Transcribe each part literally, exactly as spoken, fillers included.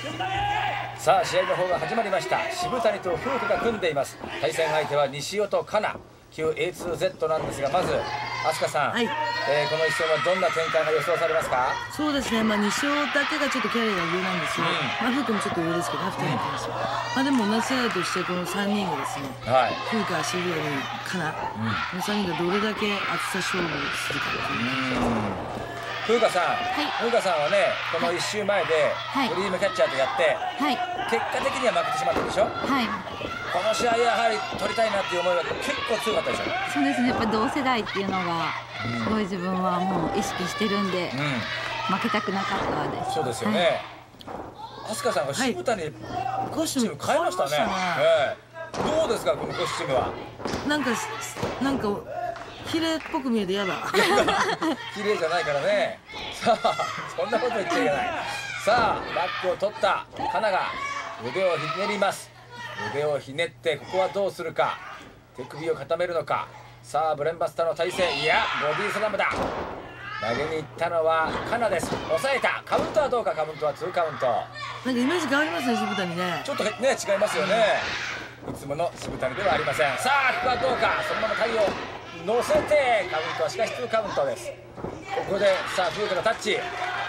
さあ試合の方が始まりました。渋谷と風花が組んでいます。対戦相手は西尾とかな、旧 エーツーゼット なんですが、まず飛鳥さん、はい、えー、この一戦はどんな展開が予想されますか？ そうですね、まあ、西尾だけがちょっとキャリアが上なんですよ、うん、まあ、風花もちょっと上ですけどね、ふたりに対しては、まあ、でも同じ世代としてこのさんにんがですね、はい、風花、渋谷かな、うん、このさんにんがどれだけ熱さ勝負をするかですね。 風花さん、はい、風花さんはね、このいっ週前でドリームキャッチャーとやって、はい、結果的には負けてしまったでしょ。はい、この試合やはり取りたいなっていう思いは結構強かったでしょ。 そうですね、やっぱ同世代っていうのがすごい自分はもう意識してるんで、うん、負けたくなかったです。 そうですよね。飛鳥さんが渋谷にコスチューム変えましたね。えー、どうですかこのコスチュームは。 なんかなんか綺麗っぽく見えて嫌だ。 綺麗じゃないからね。さあそんなこと言っちゃいけない。さあバックを取ったかなが腕をひねります。腕をひねってここはどうするか。手首を固めるのか。さあブレンバスターの体勢、いやボディスラムだ。投げに行ったのはかなです。抑えた。カウントはどうか。カウントはツーカウント。 なんかイメージ変わりますね、渋谷ね。 ちょっとね違いますよね。いつもの渋谷ではありません。さあここはどうか。そのまま対応乗せてカウントはしかしツーカウントです。ここでさあ風花のタッチ。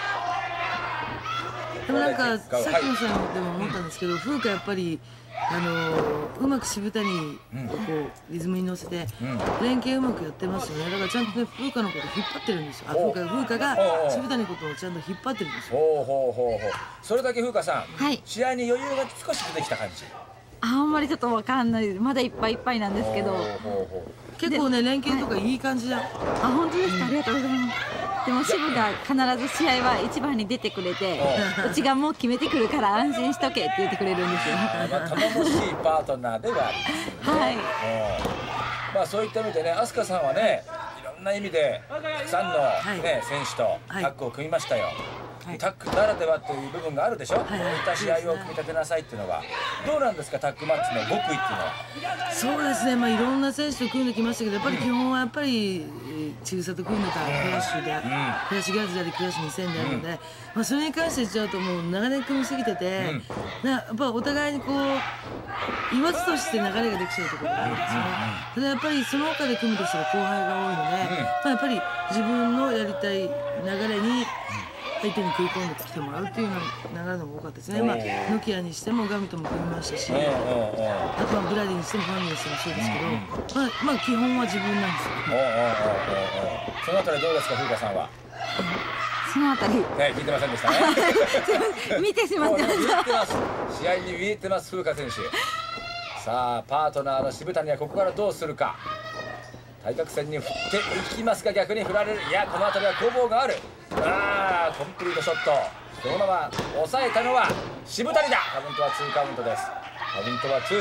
でもなんかさっきのさんでも思ったんですけど、風花やっぱりあのうまく渋谷をこうリズムに乗せて連携うまくやってますよね。だからちゃんとね風花のこと引っ張ってるんですよ。あ、風花風花が渋谷のことをちゃんと引っ張ってるんですよ。 ほうほうほうほう。それだけ風花さん、はい、試合に余裕が少し出てきた感じ。 あんまりちょっとわかんない。まだいっぱいいっぱいなんですけど。 結構ね連携とかいい感じだ。はい、 あ、本当ですか。ありがとうございます。でも渋が必ず試合は一番に出てくれて、うちがもう決めてくるから安心しとけって言ってくれるんですよ。 頼もしいパートナーではありますね。はい。まあそういった意味でね、飛鳥さんはね、いろんな意味でたくさんのね選手とタッグを組みましたよ。タッグならではという部分があるでしょ。こういった試合を組み立てなさいっていうのはどうなんですか。タッグマッチの極意っていうのは。 そうですね、まあいろんな選手と組んできましたけど、やっぱり基本はやっぱりちぐさと組んでたクラッシュで、クラッシュギャズでありクラッシュにせんであるので、まあそれに関して言っちゃうともう長年組みすぎてて、やっぱお互いにこう言わずとして流れができちゃうところがあるんですよね。ただやっぱりその他で組むとしたら後輩が多いので、まあやっぱり自分のやりたい流れに相手に食い込んできてもらうっていう流れの方が多かったですね。まあノキアにしてもガミとも組みましたし、あとはブラディにしてもファンにしてもそうですけど、まあまあ基本は自分なんですよ。 そのあたりどうですか風花さんは。 そのあたりね聞いてませんでしたね。 見てしまってました。 試合に見えてます風花選手。さあパートナーの渋谷はここからどうするか。対角線に振っていきますが逆に振られる。いやこの辺りは攻防がある。ああコンプリートショット。そのまま抑えたのは渋谷だ。カウントはツーカウントです。カウントはツ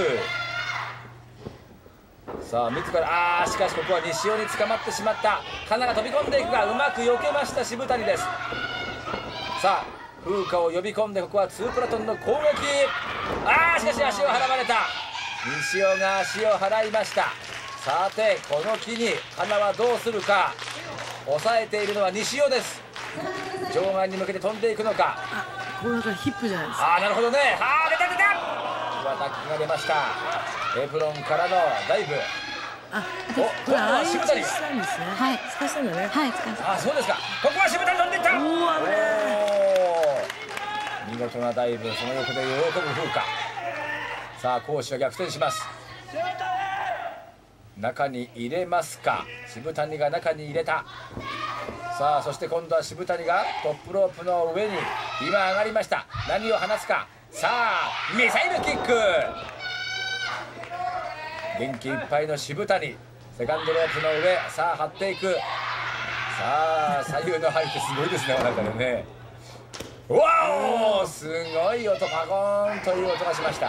ー。さあ自らああしかしここは西尾に捕まってしまった。カナが飛び込んでいくがうまく避けました渋谷です。さあ風花を呼び込んでここはツープラトンの攻撃。ああしかし足を払われた。西尾が足を払いました。さてこの機に花はどうするか。抑えているのは西尾です。場外に向けて飛んでいくのか。 あ、これなんかヒップじゃないですか。 ああなるほどね。ああ出た出た。アタックが出ました。エプロンからのダイブ。 あ、これああいう渋谷したんですね。はい、使したんだね。はい、使した。 あ、そうですか。ここは渋谷飛んでいった。おお、危ねえ。見事なダイブ。その横で喜ぶ風花。さあ攻守は逆転します。中に入れますか。渋谷が中に入れた。さあそして今度は渋谷がトップロープの上に今上がりました。何を放つか。さあミサイルキック。元気いっぱいの渋谷。セカンドロープの上。さあ張っていく。さあ左右の入ってすごいですね。なんかね。わおすごい音。パコーンという音がしました。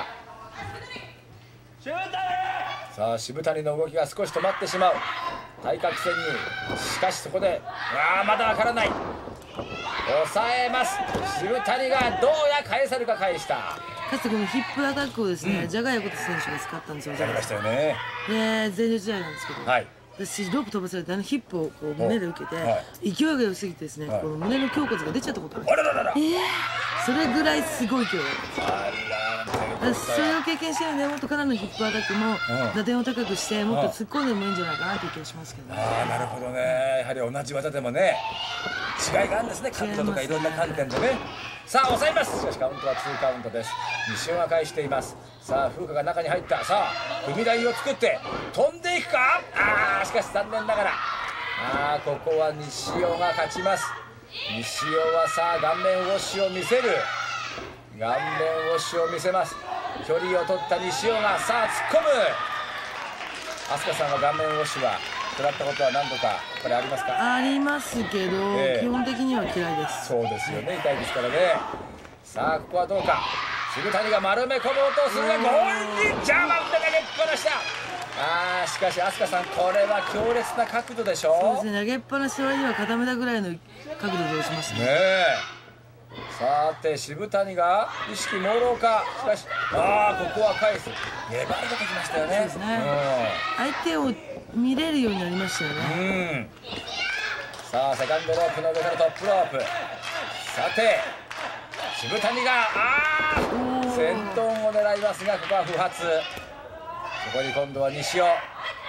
さあ渋谷の動きが少し止まってしまう。対角線にしかしそこでああまだわからない。抑えます。渋谷がどうや返せるか返した。 かつてこのヒップアタックをですね、うん、ジャガー横田選手が使ったんですよ。 やりましたよね。 で前日試合なんですけど、はい、私ロープ飛ばされてあのヒップをこう胸で受けて、はい、勢いが良すぎてですね、はい、この胸の胸骨が出ちゃったことあるんです。あらららら、えー、 それぐらいすごい強打あら、 それを経験してるんで、もっと彼のヒップアタックも打点を高くしてもっと突っ込んでもいいんじゃないかなという気がしますけどね。 ああ、なるほどね。やはり同じ技でもね違いがあるんですね。角度とかいろんな観点でね。さあ抑えます。しかしカウントはツーカウントです。西尾が返しています。さあ風花が中に入った。さあ踏み台を作って飛んでいくか。ああしかし残念ながら、ああここは西尾が勝ちます。西尾はさあ顔面ウォッシュを見せる。顔面ウォッシュを見せます。距離を取った西尾がさあ突っ込む。飛鳥さんは顔面ウォッシュは食らったことは何度かやっぱりありますか？ ありますけど、えー、基本的には嫌いです。 そうですよね、痛いですからね。さあここはどうか。渋谷が丸め込もうとするが強引にジャーマンで投げっぱなしだ。あーしかし飛鳥さん、これは強烈な角度でしょ。 そうですね、投げっぱなし割には固めたぐらいの角度で落ちますね。ねえ。さて渋谷が意識朦朧か。しかしああここは返す粘りが出てきましたよね。 そうですね、うん、相手を見れるようになりましたよね。 うん、さあセカンドロープの上からトップロープ。さて渋谷があー先頭を狙いますがここは不発。そこに今度は西尾。あ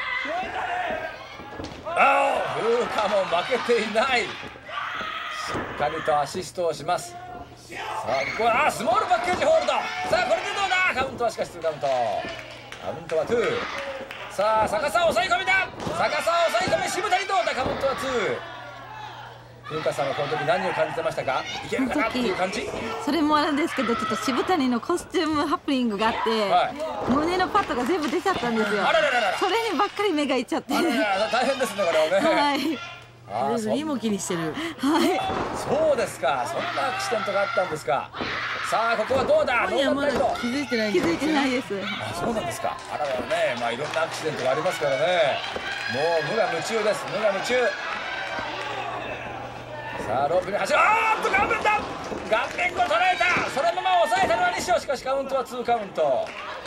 あ風花も負けていない。しっかりとアシストをします。さあここはあスモールパッケージホールド。さあこれでどうだ。カウントはしかしツーカウント。カウントはツー。さあ逆さ抑え込みだ。逆さ抑え込み渋谷どうだ。カウントはツー。風花さんはこの時何を感じてましたか？いけるかなっていう感じ。 それもあるんですけど、ちょっと渋谷のコスチュームハプニングがあって、はい、胸のパッドが全部出ちゃったんですよ。あらららら、それにばっかり目がいっちゃって、あららら大変ですねこれはね。 はい、 あそれも気にしてる。 はい。 そうですか。そんなアクシデントがあったんですか。さあここはどうだ。 いやまだ気づいてない。 気づいてないです。 あそうなんですか。あららね、まあいろんなアクシデントがありますからね。もう無我夢中です。無我夢中。さあロープに走る。あーっと顔面だ。顔面を捉えた。そのまま抑えたのは西尾。しかしカウントはツーカウント。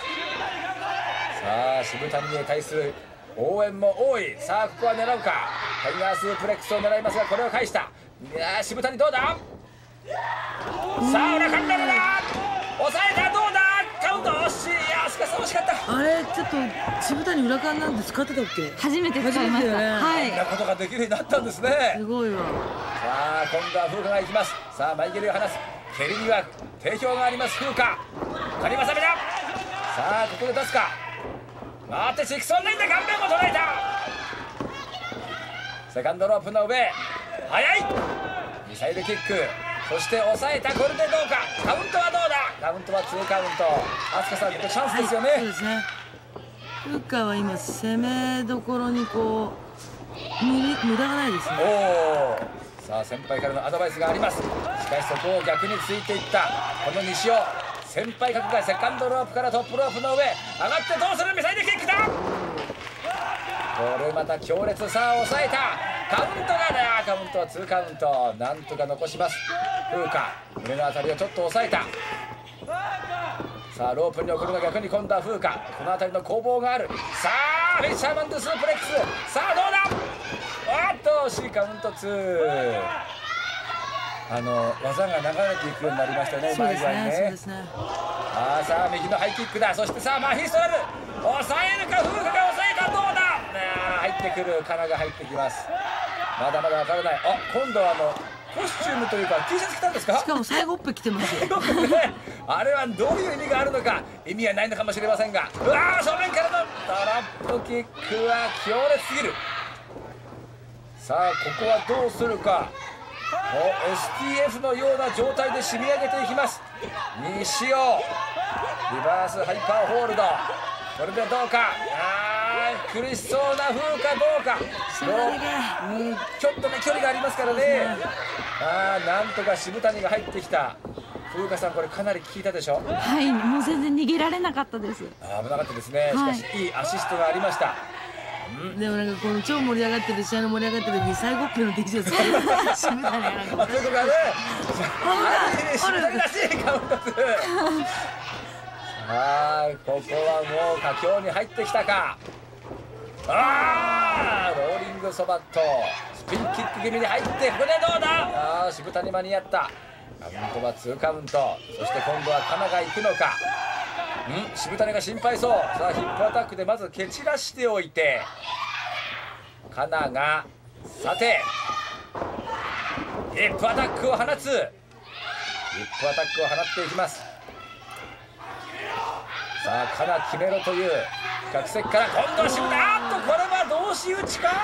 さあ渋谷に対する応援も多い。さあここは狙うか。タイガースープレックスを狙いますがこれを返した。いやー渋谷どうだ。さあ裏勘だろだ。抑えた。どうだ。カウント惜しい。いやーしかし惜しかった。 あれちょっと渋谷裏勘なんて使ってたっけ？ 初めて使いました。はい。 こんなことができるようになったんですね。 すごいわ。 さあ今度は風花が行きます。さあマイケルを離す。蹴りには定評があります風花。仮挟みだ。さあここで出すか。回ってシクソンラインで顔面を捉えた。セカンドロープの上速いミサイルキック。そして抑えた。これでどうか。カウントはどうだ。カウントはツーカウント。飛鳥さんこれチャンスですよね。 はい、そうですね。風花は今攻めどころにこう無駄がないですね。 おーさあ先輩からのアドバイスがあります。しかしそこを逆についていったこの西尾。先輩格がセカンドロープからトップロープの上上がってどうする。ミサイルキックだ。これまた強烈。さあ抑えた。カウントがだ。カウントはツーカウント。なんとか残します風花。胸のあたりをちょっと抑えた。さあロープに送るが逆に今度は風花。この辺りの攻防がある。さあフィッシャーマンとスープレックス。さあどうだ。おっと C カウントツー。あの技が流れていくようになりましたね。 そうですね。そうですね。 ああさあ右のハイキックだ。そしてさあマヒストラル抑えるか。風花が抑えた。どうだ。入ってくる。カナが入ってきます。まだまだわからない。あ今度はあのコスチュームというか T シャツ着たんですか。 しかも最後っぺ着てますよ。 あれはどういう意味があるのか。意味はないのかもしれませんが、うわー正面からのトラップキックは強烈すぎる。さあここはどうするか。もう エスティーエフ のような状態で締め上げていきます。西尾リバースハイパーホールド。これでどうか。あー苦しそうな風かどうか。うんちょっとね距離がありますからね。あーなんとか渋谷が入ってきた。風花さんこれかなり効いたでしょ。 はい、もう全然逃げられなかったです。 あ危なかったですね。しかし、はい、いいアシストがありました。 うん、でもなんかこの超盛り上がってる試合の盛り上がってる時に最後っぺの T シャツ渋谷がなんかそういうことがね渋谷らしいカウントツー。はい、ここはもう佳境に入ってきたか。あーローリングソバットスピンキック気味に入ってここでどうだ。あー渋谷間に合った。 カウントはツーカウント。そして今度はカナが行くのか。ん渋谷が心配そう。さあヒップアタックでまず蹴散らしておいて、カナがさてヒップアタックを放つ。ヒップアタックを放っていきます。さあカナ決めろという客席から、今度は渋谷、あっとこれは同士打ちか。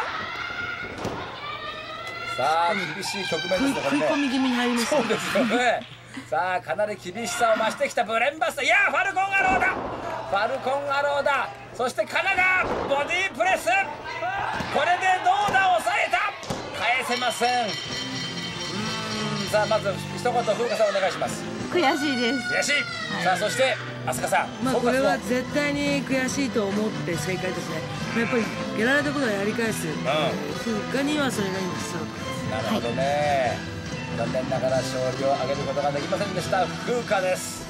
さあ厳しい局面ですね、これね。 食い込み気味に入ります。 そうですよね。さあかなり厳しさを増してきたブレンバスター。いやファルコンアローだ、ファルコンアローだ。そしてカナがボディープレス、これでどうだ、抑えた、返せません。うーん、さあまず一言風花さんお願いします。 悔しいです。 悔しい、はい、さあそして飛鳥さん、 まあこれは絶対に悔しいと思って正解ですね。やっぱりやられたことはやり返す、うん、風花にはそれが今伝わってます。 なるほどね、はい、残念ながら勝利を挙げることができませんでした風花です。